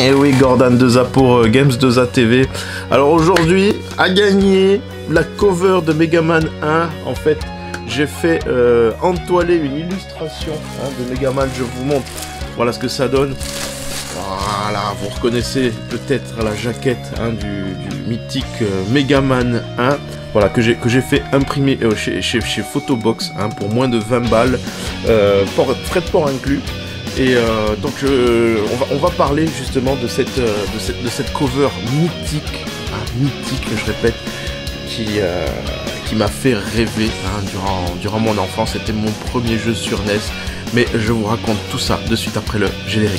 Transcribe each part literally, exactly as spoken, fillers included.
Et oui, Gordon deux A pour euh, Games deux A T V. Alors aujourd'hui, à gagner la cover de Megaman un. En fait, j'ai fait euh, entoiler une illustration hein, de Megaman. Je vous montre. Voilà ce que ça donne. Voilà, vous reconnaissez peut-être la jaquette hein, du, du mythique euh, Megaman un. Voilà, que j'ai que j'ai fait imprimer euh, chez, chez, chez Photobox hein, pour moins de vingt balles. Euh, port, frais de port inclus. Et euh, donc euh, on, va, on va parler justement de cette, euh, de cette, de cette cover mythique, hein, mythique je répète, qui, euh, qui m'a fait rêver hein, durant, durant mon enfance. C'était mon premier jeu sur N E S, mais je vous raconte tout ça de suite après le générique.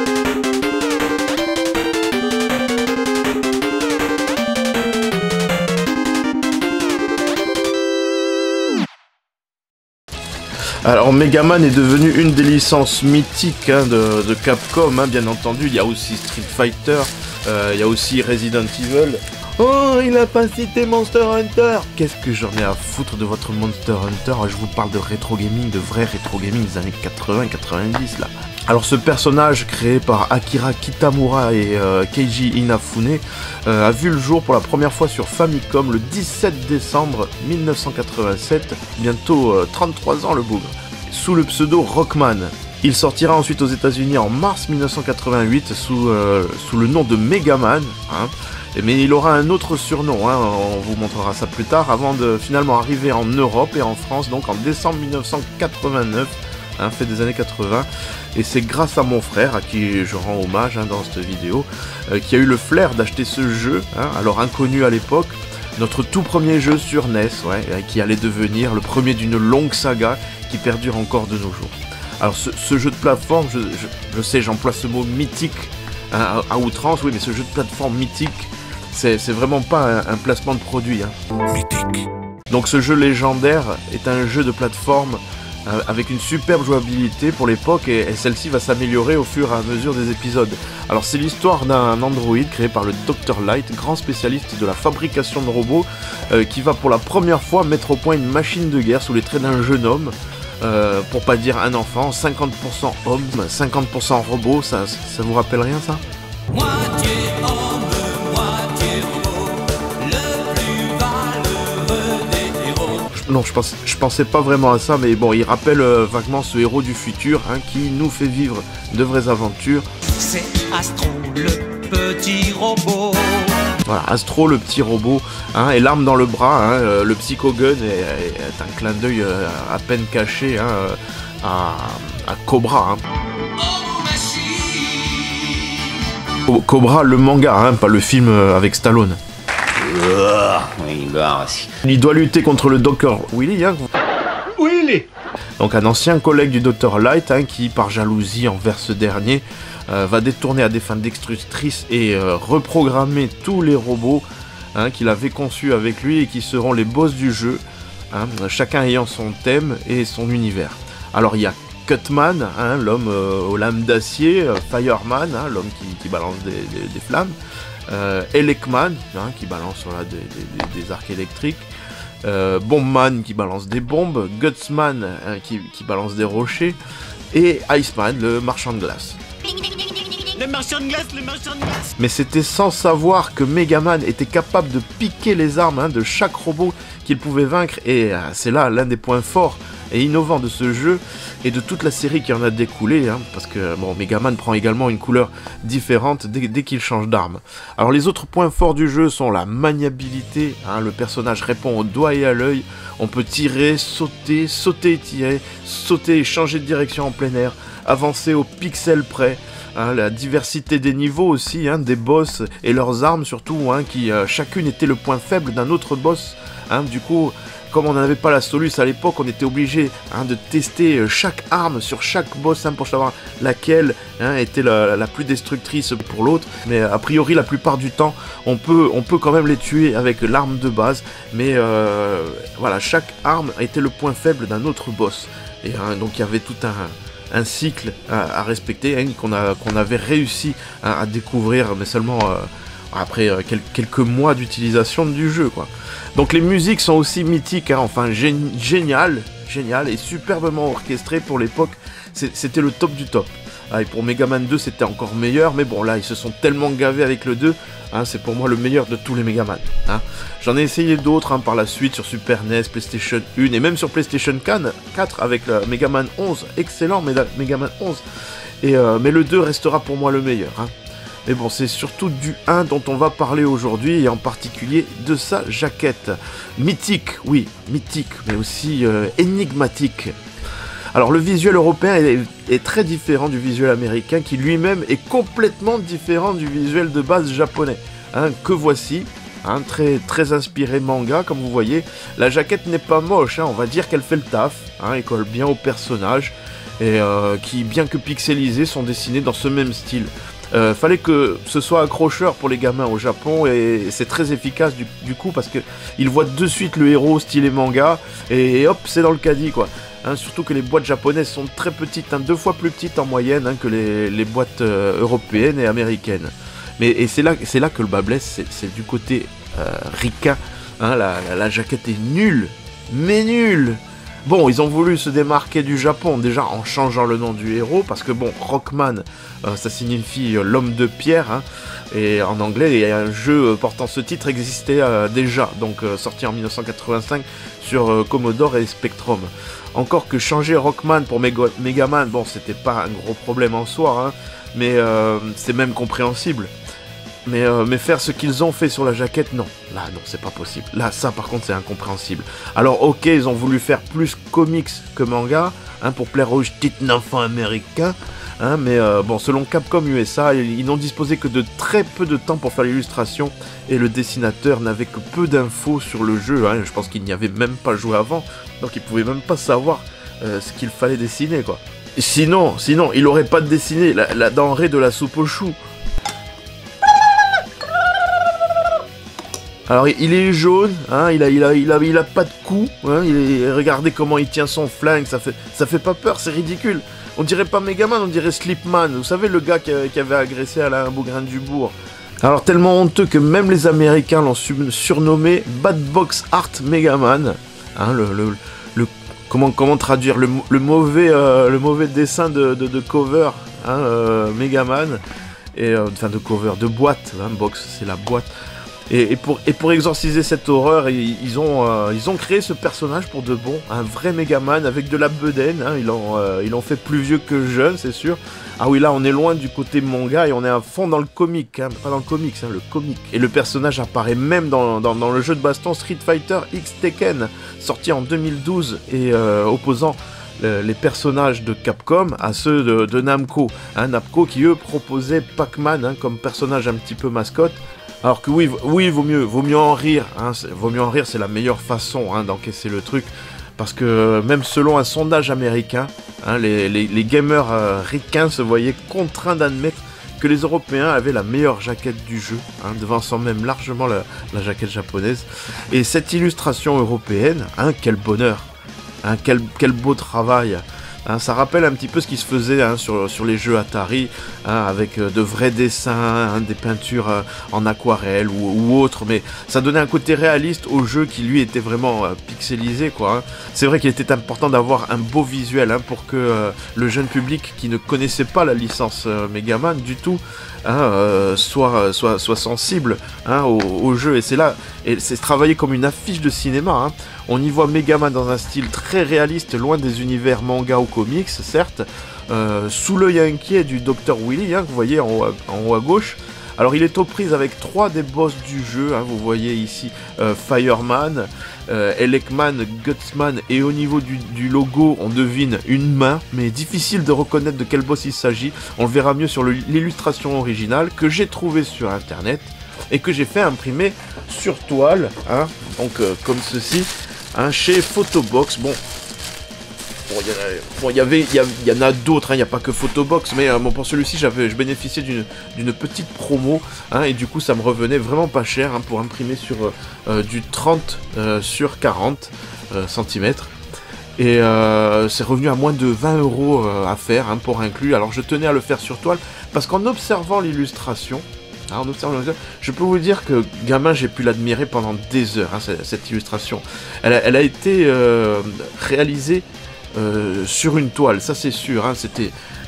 Alors Megaman est devenu une des licences mythiques hein, de, de Capcom, hein, bien entendu. Il y a aussi Street Fighter, euh, il y a aussi Resident Evil. Oh, il a pas cité Monster Hunter. Qu'est-ce que j'en ai à foutre de votre Monster Hunter? Je vous parle de rétro gaming, de vrai rétro gaming des années quatre-vingts quatre-vingt-dix là. Alors ce personnage créé par Akira Kitamura et euh, Keiji Inafune euh, a vu le jour pour la première fois sur Famicom le dix-sept décembre mille neuf cent quatre-vingt-sept, bientôt euh, trente-trois ans le bougre, sous le pseudo Rockman. Il sortira ensuite aux États-Unis en mars mille neuf cent quatre-vingt-huit sous, euh, sous le nom de Megaman, hein, mais il aura un autre surnom, hein, on vous montrera ça plus tard, avant de finalement arriver en Europe et en France, donc en décembre mille neuf cent quatre-vingt-neuf. Hein, fait des années quatre-vingts, et c'est grâce à mon frère, à qui je rends hommage hein, dans cette vidéo, euh, qui a eu le flair d'acheter ce jeu, hein, alors inconnu à l'époque, notre tout premier jeu sur N E S, ouais, qui allait devenir le premier d'une longue saga qui perdure encore de nos jours. Alors ce, ce jeu de plateforme, je, je, je sais, j'emploie ce mot mythique hein, à, à outrance, oui, mais ce jeu de plateforme mythique, c'est vraiment pas un, un placement de produit. Hein. Mythique. Donc ce jeu légendaire est un jeu de plateforme avec une superbe jouabilité pour l'époque, et, et celle-ci va s'améliorer au fur et à mesure des épisodes. Alors c'est l'histoire d'un androïde créé par le docteur Light, grand spécialiste de la fabrication de robots, euh, qui va pour la première fois mettre au point une machine de guerre sous les traits d'un jeune homme, euh, pour pas dire un enfant, cinquante pour cent homme, cinquante pour cent robot, ça, ça vous rappelle rien ça? Moitié homme, moitié robot, le plus valeureux des héros. Non, je, pense, je pensais pas vraiment à ça, mais bon, il rappelle euh, vaguement ce héros du futur hein, qui nous fait vivre de vraies aventures. C'est Astro, le petit robot. Voilà, Astro, le petit robot, hein, et l'arme dans le bras, hein, euh, le Psycho-Gun est, est un clin d'œil euh, à peine caché hein, à, à Cobra. Hein. Oh, Cobra, le manga, hein, pas le film euh, avec Stallone. Oui, bah, il doit lutter contre le docteur Willy, hein. Willy. Donc un ancien collègue du docteur Light, hein, qui par jalousie envers ce dernier, euh, va détourner à des fins destructrices et euh, reprogrammer tous les robots hein, qu'il avait conçus avec lui et qui seront les boss du jeu, hein, chacun ayant son thème et son univers. Alors il y a Cutman, hein, l'homme euh, aux lames d'acier, euh, Fireman, hein, l'homme qui, qui balance des, des, des flammes, Euh, Elekman, hein, qui balance voilà, des, des, des arcs électriques, euh, Bombman qui balance des bombes, Gutsman hein, qui, qui balance des rochers, et Iceman, le marchand de glace. Le marchand de glace, le marchand de glace. Mais c'était sans savoir que Megaman était capable de piquer les armes hein, de chaque robot qu'il pouvait vaincre, et euh, c'est là l'un des points forts et innovants de ce jeu et de toute la série qui en a découlé, hein, parce que bon, Megaman prend également une couleur différente dès, dès qu'il change d'arme. Alors les autres points forts du jeu sont la maniabilité, hein, le personnage répond au doigt et à l'œil, on peut tirer, sauter, sauter et tirer, sauter et changer de direction en plein air, avancer au pixel près, hein, la diversité des niveaux aussi, hein, des boss et leurs armes surtout, hein, qui euh, chacune était le point faible d'un autre boss, hein, du coup... Comme on n'avait pas la soluce à l'époque, on était obligé hein, de tester chaque arme sur chaque boss hein, pour savoir laquelle hein, était la, la plus destructrice pour l'autre. Mais a priori, la plupart du temps, on peut, on peut quand même les tuer avec l'arme de base. Mais euh, voilà, chaque arme était le point faible d'un autre boss. Et hein, donc il y avait tout un, un cycle à, à respecter hein, qu'on a, qu'on avait réussi hein, à découvrir, mais seulement... Euh, après euh, quel quelques mois d'utilisation du jeu, quoi. Donc les musiques sont aussi mythiques, hein, enfin géniales, géniales et superbement orchestrées pour l'époque. C'était le top du top. Ah, et pour Megaman deux, c'était encore meilleur, mais bon, là, ils se sont tellement gavés avec le deux, hein, c'est pour moi le meilleur de tous les Megaman. Hein. J'en ai essayé d'autres hein, par la suite sur Super N E S, PlayStation un, et même sur PlayStation quatre, avec le Megaman onze, excellent Megaman onze, et, euh, mais le deux restera pour moi le meilleur. Hein. Mais bon, c'est surtout du un dont on va parler aujourd'hui, et en particulier de sa jaquette. Mythique, oui, mythique, mais aussi euh, énigmatique. Alors le visuel européen est, est très différent du visuel américain, qui lui-même est complètement différent du visuel de base japonais. Hein, que voici, hein, très, très inspiré manga, comme vous voyez. La jaquette n'est pas moche, hein, on va dire qu'elle fait le taf, hein, elle colle bien au personnage, et euh, qui, bien que pixelisés, sont dessinés dans ce même style. Euh, fallait que ce soit accrocheur pour les gamins au Japon, et c'est très efficace du, du coup, parce qu'ils voient de suite le héros stylé manga, et hop, c'est dans le caddie quoi. Hein, surtout que les boîtes japonaises sont très petites, hein, deux fois plus petites en moyenne hein, que les, les boîtes euh, européennes et américaines. Mais et c'est là, c'est là que le bas blesse, c'est du côté euh, ricain. Hein, la, la, la jaquette est nulle, mais nulle. Bon, ils ont voulu se démarquer du Japon, déjà en changeant le nom du héros, parce que bon, Rockman, euh, ça signifie euh, l'homme de pierre, hein, et en anglais, et un jeu portant ce titre existait euh, déjà, donc euh, sorti en mille neuf cent quatre-vingt-cinq sur euh, Commodore et Spectrum. Encore que changer Rockman pour Mega Megaman, bon, c'était pas un gros problème en soi, hein, mais euh, c'est même compréhensible. Mais, euh, mais faire ce qu'ils ont fait sur la jaquette, non. Là, non, c'est pas possible. Là, ça, par contre, c'est incompréhensible. Alors, ok, ils ont voulu faire plus comics que manga, hein, pour plaire aux petits enfants américains, hein, mais euh, bon, selon Capcom U S A, ils n'ont disposé que de très peu de temps pour faire l'illustration, et le dessinateur n'avait que peu d'infos sur le jeu, hein, je pense qu'il n'y avait même pas joué avant, donc il pouvait même pas savoir euh, ce qu'il fallait dessiner, quoi. Sinon, sinon, il aurait pas dessiné la, la denrée de la soupe aux choux. Alors il est jaune, hein, il a, il a, il a, il a pas de cou, hein, il est, regardez comment il tient son flingue, ça fait, ça fait pas peur, c'est ridicule. On dirait pas Megaman, on dirait Slipman, vous savez le gars qui, qui avait agressé Alain Bougrain-Dubourg. Alors tellement honteux que même les Américains l'ont surnommé Bad Box Art Megaman, hein, le, le, le, comment, comment traduire, le, le, mauvais, euh, le mauvais dessin de, de, de cover, hein, euh, Megaman, et, euh, enfin de cover, de boîte, hein, box c'est la boîte. Et, et, pour, et pour exorciser cette horreur, ils, ils, ont, euh, ils ont créé ce personnage pour de bon, un vrai Megaman avec de la bedaine, hein, ils l'ont euh, ils l'ont fait plus vieux que jeune, c'est sûr. Ah oui, là on est loin du côté manga et on est à fond dans le comique, hein, pas dans le comics, hein, le comique. Et le personnage apparaît même dans, dans, dans le jeu de baston Street Fighter X Tekken, sorti en deux mille douze, et euh, opposant euh, les personnages de Capcom à ceux de, de Namco. Hein, Namco qui eux proposaient Pac-Man hein, comme personnage un petit peu mascotte. Alors que oui, oui, vaut mieux, vaut mieux en rire, hein, vaut mieux en rire, c'est la meilleure façon hein, d'encaisser le truc, parce que même selon un sondage américain, hein, les, les, les gamers euh, ricains se voyaient contraints d'admettre que les Européens avaient la meilleure jaquette du jeu, hein, devançant même largement la, la jaquette japonaise. Et cette illustration européenne, hein, quel bonheur, hein, quel, quel beau travail. Hein, ça rappelle un petit peu ce qui se faisait hein, sur, sur les jeux Atari, hein, avec euh, de vrais dessins, hein, des peintures euh, en aquarelle ou, ou autre, mais ça donnait un côté réaliste au jeu qui lui était vraiment euh, pixelisé, quoi. Hein. C'est vrai qu'il était important d'avoir un beau visuel hein, pour que euh, le jeune public qui ne connaissait pas la licence euh, Megaman du tout, hein, euh, soit, soit, soit sensible hein, au, au jeu, et c'est là, et c'est travaillé comme une affiche de cinéma. Hein. On y voit Megaman dans un style très réaliste, loin des univers manga ou comics, certes, euh, sous l'œil inquiet du docteur Willy, hein, que vous voyez en haut, à, en haut à gauche. Alors il est aux prises avec trois des boss du jeu, hein, vous voyez ici euh, Fireman, euh, Elekman, Gutsman, et au niveau du, du logo on devine une main, mais difficile de reconnaître de quel boss il s'agit. On le verra mieux sur l'illustration originale que j'ai trouvée sur internet et que j'ai fait imprimer sur toile, hein, donc euh, comme ceci. Hein, chez Photobox, bon, bon, il y, bon, y, avait, y, a, y en a d'autres, il hein, n'y a pas que Photobox, mais euh, bon, pour celui-ci, j'avais, je bénéficiais d'une petite promo, hein, et du coup, ça me revenait vraiment pas cher hein, pour imprimer sur euh, du trente euh, sur quarante euh, centimètres. Et euh, c'est revenu à moins de vingt euros euh, à faire hein, pour inclus. Alors je tenais à le faire sur toile parce qu'en observant l'illustration, hein, en observant l'illustration, je peux vous dire que gamin j'ai pu l'admirer pendant des heures, hein, cette, cette illustration. Elle a, elle a été euh, réalisée euh, sur une toile, ça c'est sûr. Hein, c'était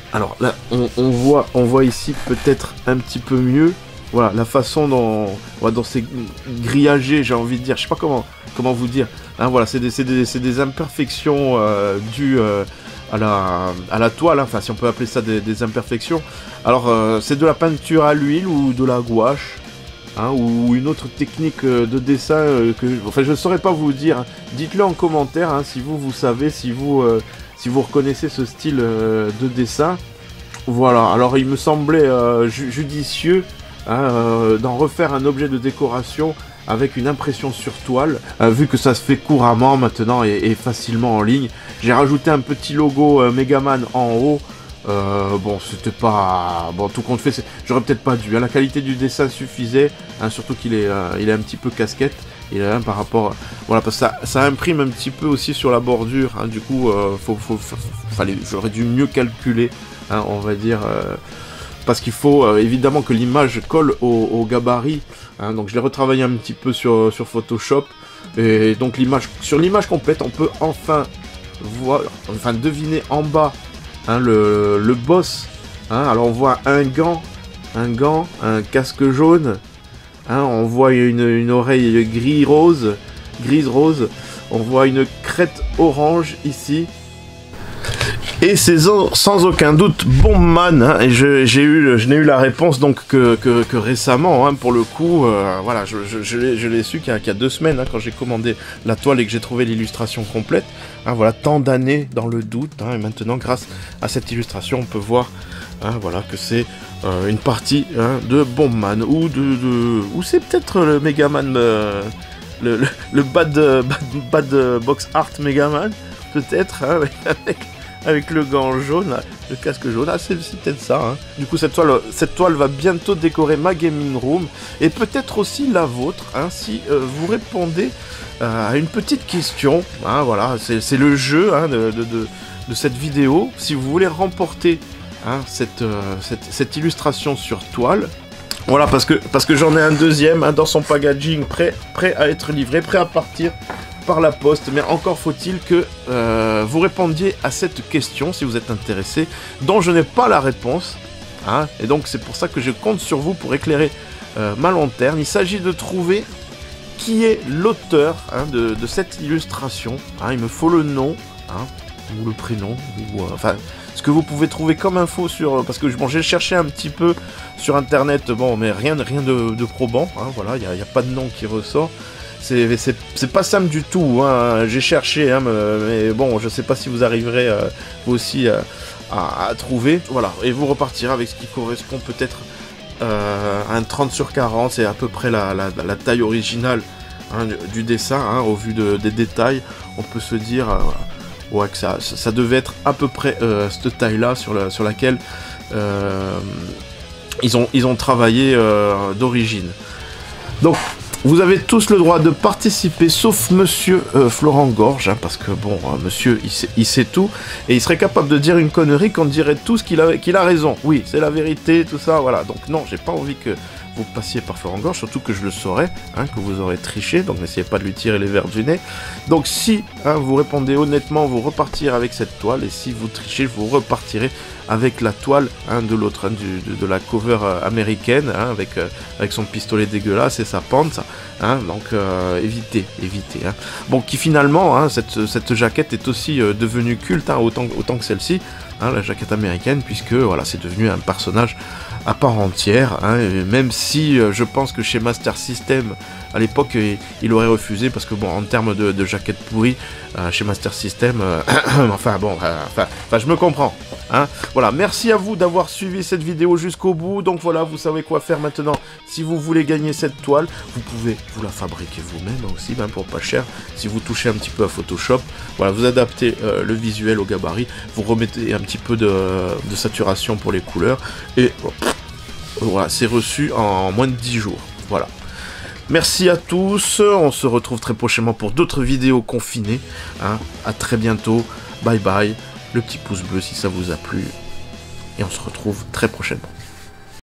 Alors là, on, on, voit, on voit ici peut-être un petit peu mieux. Voilà, la façon dont, ouais, dont c'est grillagé, j'ai envie de dire. Je sais pas comment, comment vous dire. Hein, voilà, c'est des, des, des imperfections euh, dues euh, à, la, à la toile. Hein, enfin, si on peut appeler ça des, des imperfections. Alors, euh, c'est de la peinture à l'huile ou de la gouache. Hein, ou une autre technique de dessin euh, que... Enfin, je ne saurais pas vous dire. Dites-le en commentaire hein, si vous, vous savez, si vous... Euh, si vous reconnaissez ce style euh, de dessin. Voilà, alors il me semblait euh, ju judicieux hein, euh, d'en refaire un objet de décoration avec une impression sur toile, euh, vu que ça se fait couramment maintenant et, et facilement en ligne. J'ai rajouté un petit logo euh, Megaman en haut. Euh, bon, c'était pas... Bon, tout compte fait, j'aurais peut-être pas dû. Hein, la qualité du dessin suffisait, hein, surtout qu'il est, euh, il est un petit peu casquette. Il est hein, par rapport... Voilà, parce que ça, ça imprime un petit peu aussi sur la bordure. Hein, du coup, euh, faut, faut, faut, fallait, j'aurais dû mieux calculer, hein, on va dire... Euh, parce qu'il faut euh, évidemment que l'image colle au, au gabarit. Hein, donc je l'ai retravaillé un petit peu sur, sur Photoshop. Et donc l'image, sur l'image complète, on peut enfin voir, enfin deviner en bas hein, le, le boss. Hein, alors on voit un gant, un gant, un casque jaune. Hein, on voit une, une oreille gris-rose, grise-rose. On voit une crête orange ici. Et c'est sans aucun doute Bombman, hein, et je, j'ai eu, je n'ai eu la réponse donc que, que, que récemment, hein, pour le coup, euh, voilà, je, je, je l'ai su qu'il y, y a deux semaines, hein, quand j'ai commandé la toile et que j'ai trouvé l'illustration complète, hein, voilà, tant d'années dans le doute, hein, et maintenant grâce à cette illustration on peut voir, hein, voilà, que c'est euh, une partie hein, de Bombman, ou de, de ou c'est peut-être le Megaman, euh, le, le, le bad, bad, bad box art Megaman, peut-être, hein, avec... avec le gant jaune, le casque jaune, ah, c'est peut-être ça. Hein. Du coup, cette toile, cette toile va bientôt décorer ma gaming room, et peut-être aussi la vôtre, hein, si euh, vous répondez euh, à une petite question. Hein, voilà, c'est le jeu hein, de, de, de, de cette vidéo. Si vous voulez remporter hein, cette, euh, cette, cette illustration sur toile, voilà, parce que, parce que j'en ai un deuxième hein, dans son packaging, prêt, prêt à être livré, prêt à partir par la poste, mais encore faut-il que euh, vous répondiez à cette question si vous êtes intéressé, dont je n'ai pas la réponse, hein, et donc c'est pour ça que je compte sur vous pour éclairer euh, ma lanterne. Il s'agit de trouver qui est l'auteur hein, de, de cette illustration, hein, il me faut le nom, hein, ou le prénom, ou euh, enfin ce que vous pouvez trouver comme info sur, parce que bon, j'ai cherché un petit peu sur internet, bon, mais rien, rien de, de probant, hein, voilà, il n'y a, a pas de nom qui ressort. C'est pas simple du tout, hein. J'ai cherché, hein, mais bon, je sais pas si vous arriverez euh, vous aussi euh, à, à trouver. Voilà, et vous repartirez avec ce qui correspond peut-être euh, à un trente sur quarante, c'est à peu près la, la, la taille originale hein, du, du dessin, hein, au vu de, des détails. On peut se dire euh, ouais, que ça, ça devait être à peu près euh, cette taille-là sur, la, sur laquelle euh, ils, ont, ils ont travaillé euh, d'origine. Donc, vous avez tous le droit de participer, sauf monsieur euh, Florent Gorge, hein, parce que bon, euh, monsieur, il sait, il sait tout, et il serait capable de dire une connerie qu'on dirait tous qu'il a, qu'il a raison. Oui, c'est la vérité, tout ça, voilà. Donc non, j'ai pas envie que vous passiez par Florent Gorge, surtout que je le saurais, hein, que vous aurez triché, donc n'essayez pas de lui tirer les verres du nez. Donc si hein, vous répondez honnêtement, vous repartirez avec cette toile, et si vous trichez, vous repartirez avec la toile hein, de l'autre, hein, de, de la cover euh, américaine, hein, avec, euh, avec son pistolet dégueulasse et sa pente, hein, donc euh, évitez, évitez. Hein. Bon, qui finalement, hein, cette, cette jaquette est aussi euh, devenue culte, hein, autant, autant que celle-ci, hein, la jaquette américaine, puisque voilà, c'est devenu un personnage à part entière, hein, et même si euh, je pense que chez Master System, à l'époque, il, il aurait refusé, parce que bon, en termes de, de jaquette pourrie, euh, chez Master System, euh, enfin bon, euh, enfin, enfin, je me comprends. Hein. Voilà, merci à vous d'avoir suivi cette vidéo jusqu'au bout. Donc voilà, vous savez quoi faire maintenant. Si vous voulez gagner cette toile, vous pouvez vous la fabriquer vous-même aussi, ben, pour pas cher. Si vous touchez un petit peu à Photoshop, voilà, vous adaptez euh, le visuel au gabarit, vous remettez un petit peu de, de saturation pour les couleurs, et bon, voilà, c'est reçu en moins de dix jours. Voilà. Merci à tous, on se retrouve très prochainement pour d'autres vidéos confinées. Hein. À très bientôt, bye bye. Le petit pouce bleu si ça vous a plu, et on se retrouve très prochainement.